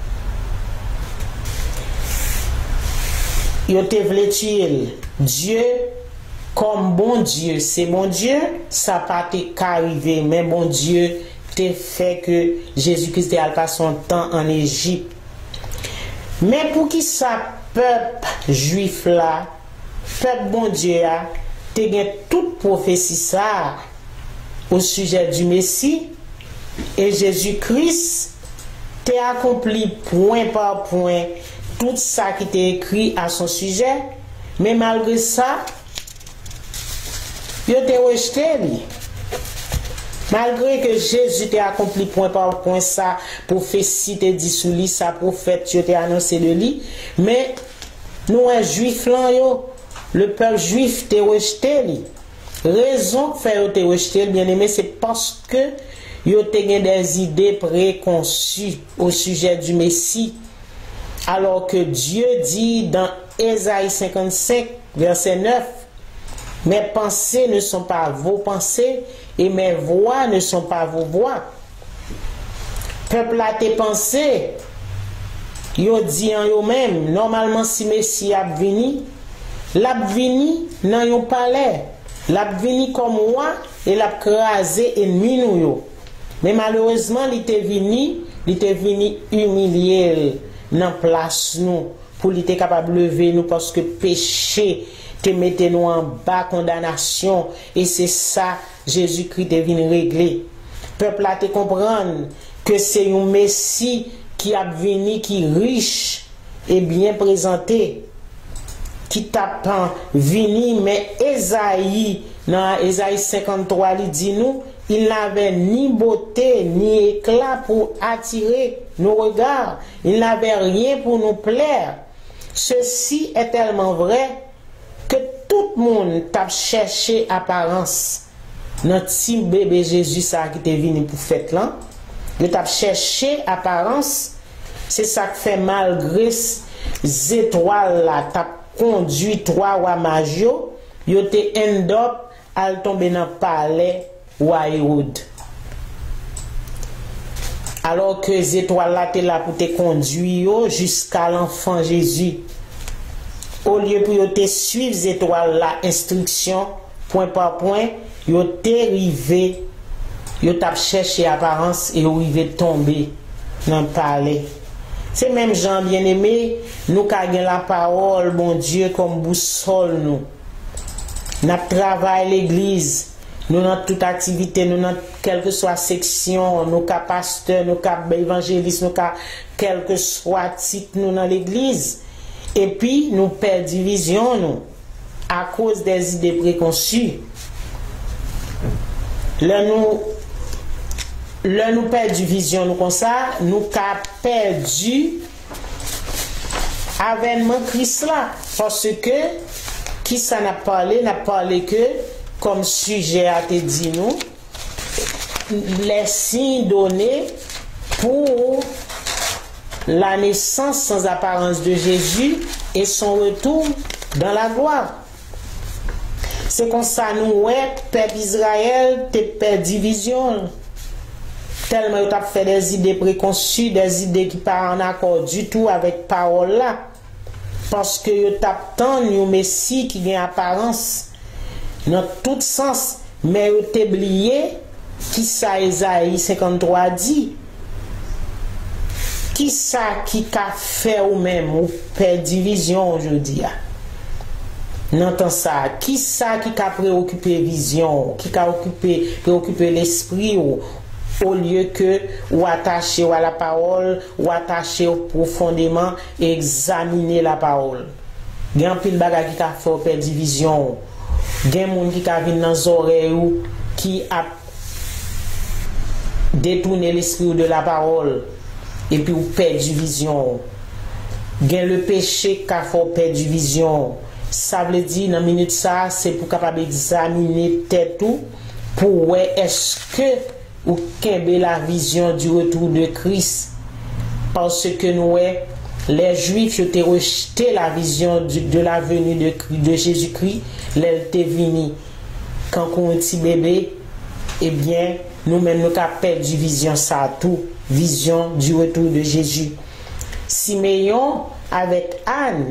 Yo te vle tuer. Dieu, comme bon Dieu, c'est bon Dieu, ça pas t'arriver, mais bon Dieu te fait que Jésus-Christ a passé son temps en Égypte. Mais pour qui ça peuple juif là, peuple bon Dieu a, te gen toute prophétie ça au sujet du Messie et Jésus-Christ t'a accompli point par point tout ça qui était écrit à son sujet, mais malgré ça, il était rejeté. Malgré que Jésus t'a accompli point par point ça, prophétie t'a dit sous lui, sa prophète t'a annoncé de lui, mais nous, un juif là, yo, le peuple juif t'a rejeté. Raison que fait t'a rejeté, bien aimé, c'est parce que yo t'a des idées préconçues au sujet du Messie. Alors que Dieu dit dans Ésaïe cinquante-cinq, verset neuf, mes pensées ne sont pas vos pensées et mes voix ne sont pas vos voix. Peuple a tes pensées, yo dit en yo même, normalement si Messie a venu, l'a venu dans yon palais, l'a venu comme moi et l'a crasé ennemi nous yo. Mais malheureusement, il était venu, il était venu humilier dans place nous pour il était capable de lever nous parce que péché te mettait nous en bas condamnation et c'est ça Jésus-Christ est venu régler. Peuple a te comprendre que c'est un Messie qui a venu qui riche et bien présenté qui t'a venu mais Ésaïe dans Ésaïe cinquante-trois il dit nous il n'avait ni beauté ni éclat pour attirer nos regards. Il n'avait rien pour nous plaire. Ceci est tellement vrai que tout le monde t'a cherché apparence. notre petit bébé Jésus ça qui était venu pour fête là, yo t'a cherché apparence, c'est ça qui fait malgré les étoiles là t'a conduit trois rois magio, yo te end up à tomber dans palais roi Hérode. Alors que les étoiles là étaient là pour te conduire jusqu'à l'enfant Jésus. Au lieu pour te suivre les étoiles là, instruction, point par point, yo te rivé, yo t'a cherché apparence et yo rivé tomber dans le palais. C'est même gens bien aimé, nous ka gen la parole, bon Dieu, comme boussole nous. N'a travail l'église. Nous dans toute activité, nous dans quelle que soit section, nous cas pasteur, nous cas évangéliste, nous cas quel que soit titre nous dans l'église. Et puis nous perdons division nous à cause des idées préconçues. Là nous là nous perdons division nous comme ça, nous cas perdu avènement Christ là parce que qui ça n'a parlé n'a parlé que comme sujet a été dit nous, les signes donnés pour la naissance sans apparence de Jésus et son retour dans la gloire. C'est comme ça nous, ouais, peuple Israël, te perd division. Tellement il a fait des idées préconçues, des idées qui ne sont pas en accord du tout avec parole là. Parce que il tape tant un Messie qui a apparence dans tout sens, mais vous avez oublié qui ça Isaïe cinquante-trois dit. Qui ça qui a fait ou même ou fait division aujourd'hui? N'entend ça. Qui ça qui a préoccupé vision, qui a occupé préoccupé l'esprit ou au lieu que ou attacher à la parole ou attacher profondément et examiner la parole. Il y a un pile bagage qui a fait perdre division. Gen moun qui ka vinn dans oreilles ou qui a détourné l'esprit de la parole et puis ou perd vision. Gen le péché qui a fait perdre vision. Ça veut dire dans minute ça c'est pour capable examiner tête tout pour ouais est-ce que ou kembe la vision du retour de Christ parce que nous ouais les Juifs ont rejeté la vision de, de la venue de, de Jésus-Christ. L'été venu quand on est petit bébé, eh bien, nous-mêmes nous avons perdu vision ça tout, vision du retour de Jésus. Siméon avec Anne,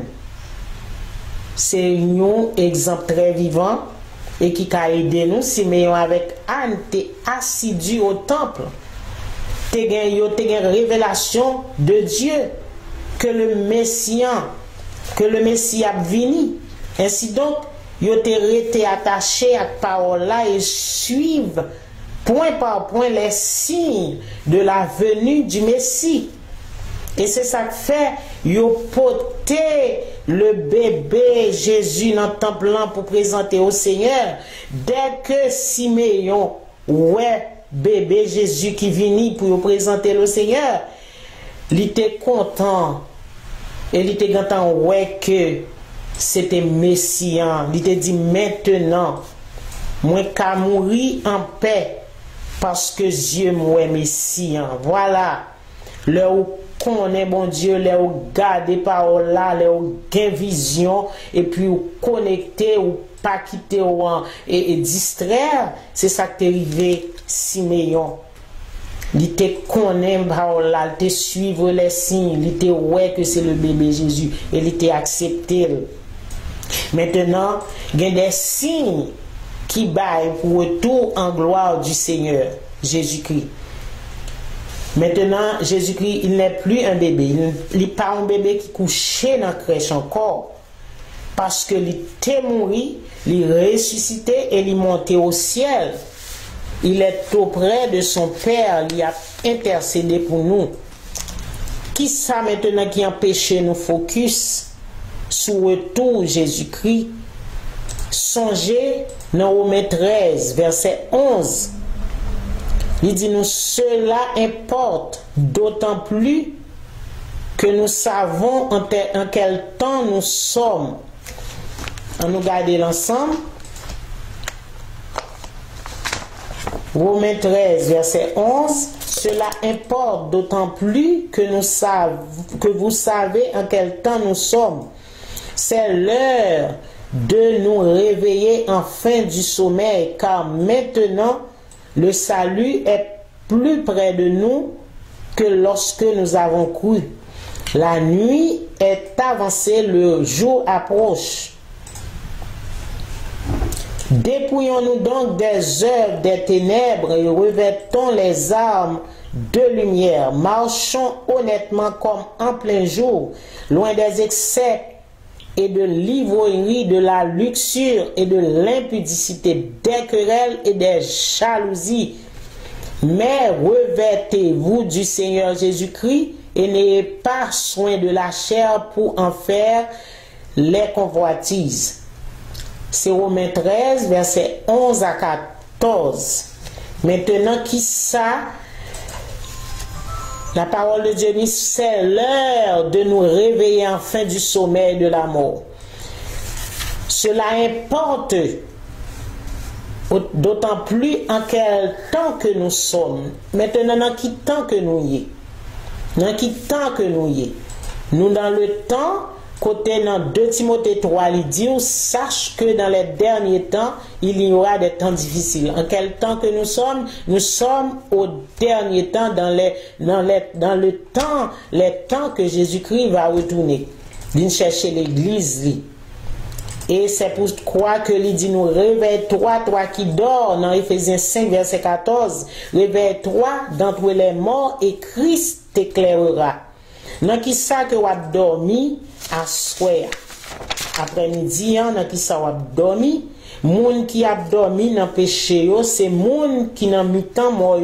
c'est un exemple très vivant et qui a aidé nous. Siméon avec Anne, t'es assidu au temple, t'es une révélation de Dieu. Que le Messie, que le Messie a venu. Ainsi donc, ils ont été attachés à la parole là et suivent point par point les signes de la venue du Messie. Et c'est ça que fait, ils ont porté le bébé Jésus dans le temple pour présenter au Seigneur. Dès que Siméon, ouais, bébé Jésus qui vient pour présenter au Seigneur, il était content et il était content ouais que c'était Messian. Il était dit maintenant moi qu'à mourir en paix parce que Dieu moi Messian. Voilà le où connaît bon Dieu, le où garder parole là, le où gain vision et puis où connecter ou pas quitter ou et, et distraire, c'est ça qui est arrivé Siméon. Il était connaît parole là, il était suivre les signes, il était ouais que c'est le bébé Jésus et il était accepté. Maintenant, il y a des signes qui baillent pour retour en gloire du Seigneur Jésus-Christ. Maintenant, Jésus-Christ, il n'est plus un bébé, il n'est pas un bébé qui couchait dans la crèche encore. Parce que il était mort, il est ressuscité et il est monté au ciel. Il est auprès de son Père, il a intercédé pour nous. Qui ça maintenant qui empêche nous focus sur le retour Jésus-Christ? Songez dans Romains treize, verset onze. Il dit nous, cela importe d'autant plus que nous savons en, en quel temps nous sommes. On nous garde l'ensemble. Romains treize, verset onze, cela importe d'autant plus que, nous savons, que vous savez en quel temps nous sommes. C'est l'heure de nous réveiller enfin du sommeil, car maintenant le salut est plus près de nous que lorsque nous avons cru. La nuit est avancée, le jour approche. Dépouillons-nous donc des œuvres des ténèbres et revêtons les armes de lumière. Marchons honnêtement comme en plein jour, loin des excès et de l'ivrognerie, de la luxure et de l'impudicité, des querelles et des jalousies. Mais revêtez-vous du Seigneur Jésus-Christ et n'ayez pas soin de la chair pour en faire les convoitises. C'est Romains treize, versets onze à quatorze. Maintenant, qui ça? La parole de Dieu dit, c'est l'heure de nous réveiller enfin du sommeil de la mort. Cela importe d'autant plus en quel temps que nous sommes. Maintenant, dans quel temps que nous y est? Dans quel temps que nous y est? Nous dans le temps, côté dans deux Timothée trois, il dit, sache que dans les derniers temps, il y aura des temps difficiles. En quel temps que nous sommes? Nous sommes au dernier temps, dans, les, dans, les, dans le temps, les temps que Jésus-Christ va retourner. Il chercher l'église. Et c'est pourquoi que il dit, nous réveille-toi, toi qui dors, dans Éphésiens cinq, verset quatorze, réveille-toi d'entre les morts et Christ t'éclairera. Dans qui ça que vous avez dormi à soir après-midi, dans qui ça vous avez dormi, moun qui a dormi dans péché, c'est moun qui dans mi-temps mort.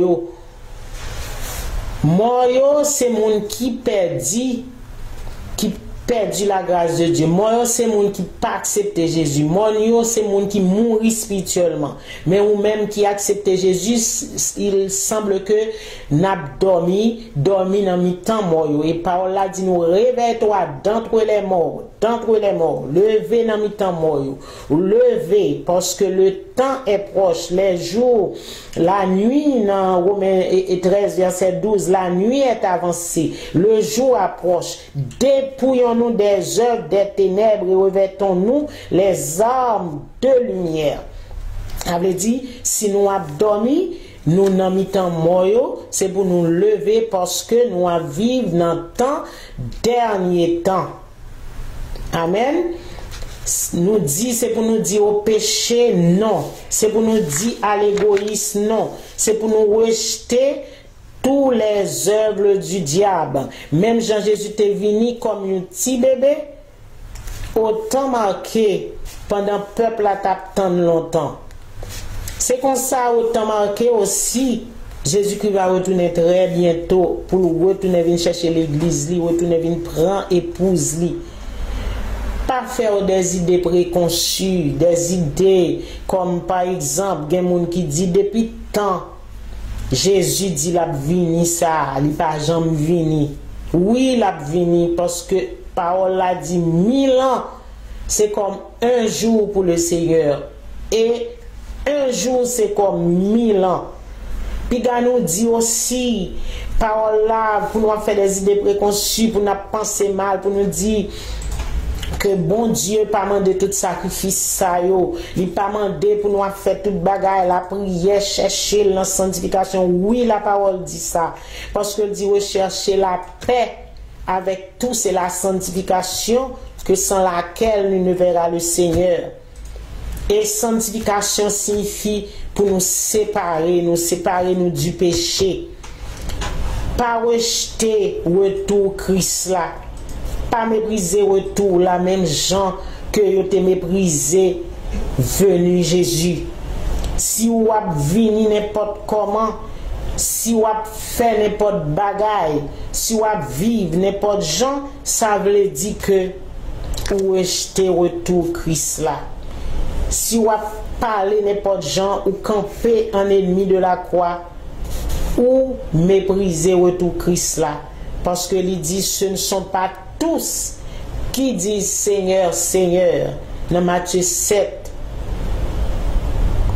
Mort, c'est moun qui perdit, qui perdu la grâce de Dieu. Moi, c'est moun qui pas accepté Jésus. Moi, c'est moun qui mourit spirituellement. Mais ou même qui accepte Jésus, il semble que n'a dormi, dormi dans mi-temps mort. Et parole là dit nous réveille-toi d'entre les morts, d'entre les morts, levez dans mi-temps mort. Levez parce que le temps est proche, les jours, la nuit dans Romains treize verset douze, la nuit est avancée, le jour approche. Dépouillons-nous des œuvres des ténèbres et revêtons-nous les armes de lumière. Ça veut dire, si nous avons dormi, nous n'avons mis temps mort, c'est pour nous lever parce que nous vivons dans le temps, dernier temps. Amen. Nous dit, c'est pour nous dire au péché, non. C'est pour nous dire à l'égoïsme, non. C'est pour nous rejeter tous les œuvres du diable. Même Jean-Jésus est venu comme un petit bébé, autant marqué pendant le peuple a tant longtemps. C'est comme ça, autant marqué aussi, Jésus-Christ va retourner très bientôt pour retourner venir chercher l'église, retourner venir prendre épouse. Pas faire des idées préconçues, des idées comme par exemple, il y a des gens qui disent depuis tant, Jésus dit la vini ça, il pas jamais vini. Oui, la vini parce que parole a dit mille ans, c'est comme un jour pour le Seigneur et un jour c'est comme mille ans. Puis il nous dit aussi, parole là, pour nous faire des idées préconçues, pour nous penser mal, pour nous dire que bon Dieu pas mandé tout sacrifice ça yo, il pas mandé pour nous faire toute bagaille, la prière, chercher la sanctification. Oui, la parole dit ça parce que dit rechercher la paix avec tous, c'est la sanctification que sans laquelle nous ne verrons le Seigneur. Et sanctification signifie pour nous séparer, nous séparer nous du péché. Pas rejeter retour Christ là. Pas mépriser retour la même gens que vous te méprisé venu Jésus. Si vous avez venu n'importe comment, si vous avez fait n'importe bagaille, si vous avez vivre n'importe gens, ça veut dire que vous rejetez retour Christ là. Si vous avez parlé n'importe gens ou camper en ennemi de la croix, ou mépriser retour Christ là. Parce que il dit ce ne sont pas tous qui disent Seigneur, Seigneur, dans Matthieu sept,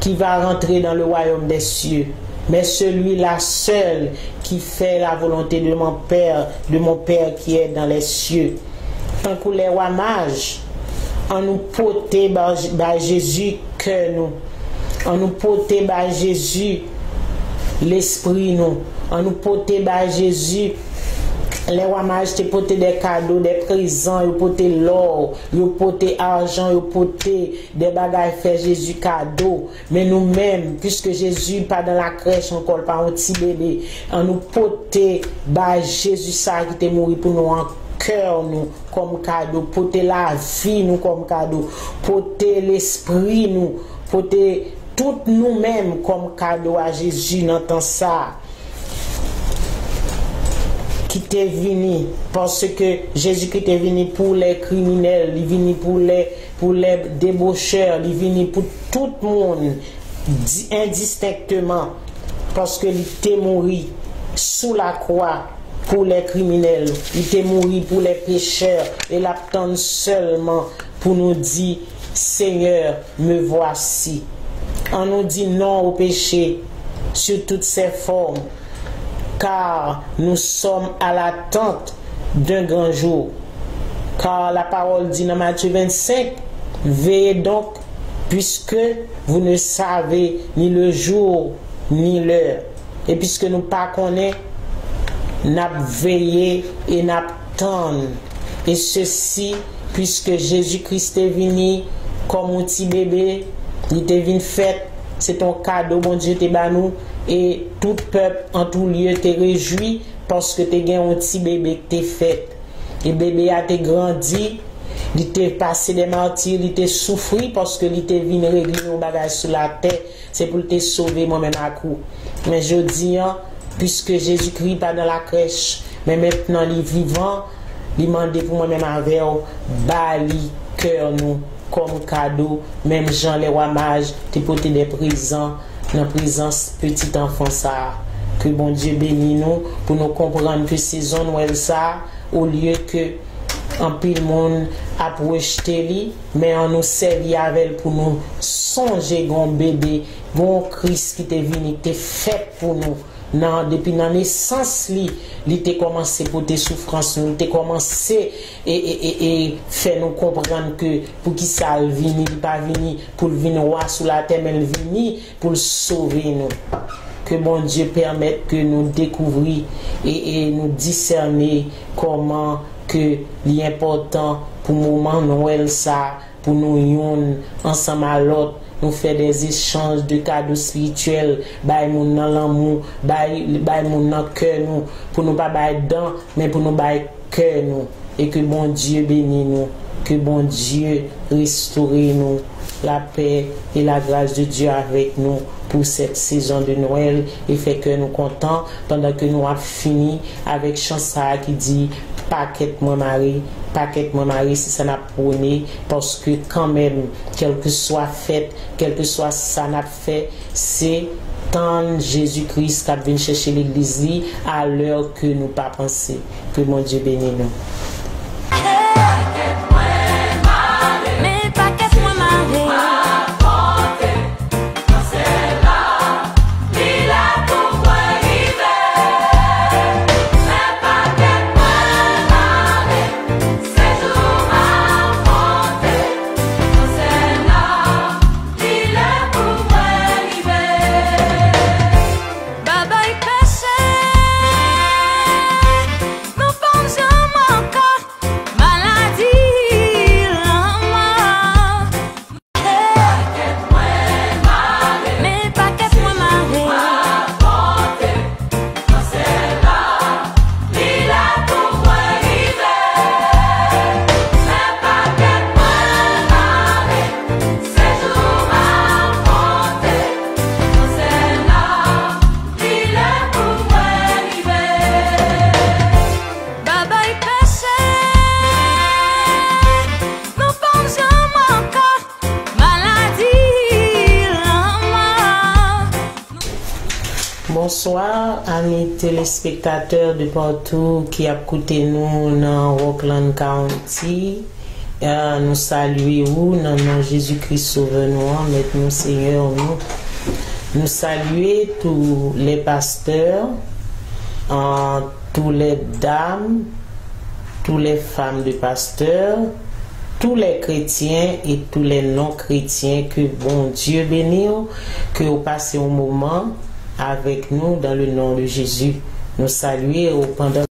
qui va rentrer dans le royaume des cieux, mais celui-là seul qui fait la volonté de mon Père, de mon Père qui est dans les cieux. Tant que les rois mages, en nous porter par Jésus que nous, en nous porter par Jésus l'esprit nous, en nous porter par Jésus. Les rois mages te porté des cadeaux, des présents, ils porté l'or, ils porté argent, ils porté des bagages fait Jésus cadeau. Mais nous-mêmes, puisque Jésus pas dans la crèche encore, pas un petit bébé, on nous porté bah Jésus ça qui est mort pour nous en cœur nous comme cadeau, porter la vie nous comme cadeau, porter l'esprit nous, porter tout nous-mêmes comme cadeau à Jésus dans temps ça. Qui t'est venu parce que Jésus-Christ est venu pour les criminels, il est venu pour les, pour les débaucheurs, il est venu pour tout le monde indistinctement parce qu'il était mort sous la croix pour les criminels, il était mort pour les pécheurs et l'attend seulement pour nous dire Seigneur, me voici. On nous dit non au péché sur toutes ses formes. Car nous sommes à l'attente d'un grand jour. Car la parole dit dans Matthieu vingt-cinq, veillez donc, puisque vous ne savez ni le jour ni l'heure. Et puisque nous ne connaissons pas, nous veillé et nous attendons. Et ceci, puisque Jésus-Christ est venu comme un petit bébé, il est venu fait, c'est ton cadeau, bon Dieu, t'es banou. Et tout peuple en tout lieu te réjouit parce que tu as un petit bébé que tu fait. Et bébé a été grandi, il t'a passé des martyrs, il t'a souffert parce que il t'a venu régler nos bagages sur la terre. C'est pour te sauver moi-même à coup. Mais je dis, hein, puisque Jésus-Christ pas dans la crèche, mais maintenant il est vivant, il m'a demandé pour moi-même avec bali cœur nous comme cadeau. Même Jean les rois mages, tu porté des présents. Dans la présence petit enfant ça, que bon Dieu bénisse nous pour nous comprendre que saison Noël ça, au lieu que en pile monde a projeté lui, mais on nous servit avec pour nous songer gon bébé, bon Christ qui t'est venu, t'est fait pour nous. Non, depuis la naissance, li, li te commencé pour tes souffrances, il te commencé et, et, et, et fait nous comprendre que pour qui ça il vini, il pas vini pour venir roi sous la terre, mais il vini pour sauver nous. Que bon Dieu permette que nous découvrions et, et nous discerner comment que l'important pour le moment Noël ça, pour nous yon ensemble à l'autre. Nous faire des échanges de cadeaux spirituels, bay moun nan l'amour, bay bay moun nan cœur nous, pour nous pas bay dedans, mais pour nous bay cœur nous, et que bon Dieu bénisse nous, que bon Dieu restaure nous, la paix et la grâce de Dieu avec nous pour cette saison de Noël et fait que nous contents pendant que nous avons fini avec chanson qui dit paquet moi Marie, paquet moi Marie, si ça n'a prôné, parce que quand même, quel que soit fait, quel que soit ça n'a fait, c'est tant Jésus-Christ qui vient chercher l'église à l'heure que nous pas penser. Que mon Dieu bénisse nous. Bonsoir, amis téléspectateurs de partout qui écoutent nous dans Rockland County. Euh, nous saluons dans le nom de Jésus-Christ Sauveur-nous, Maître nous Seigneur nous. Nous saluons tous les pasteurs, euh, tous les dames, tous les femmes de pasteurs, tous les chrétiens et tous les non-chrétiens, que bon Dieu bénisse, que vous passez un moment avec nous dans le nom de Jésus. Nous saluons pendant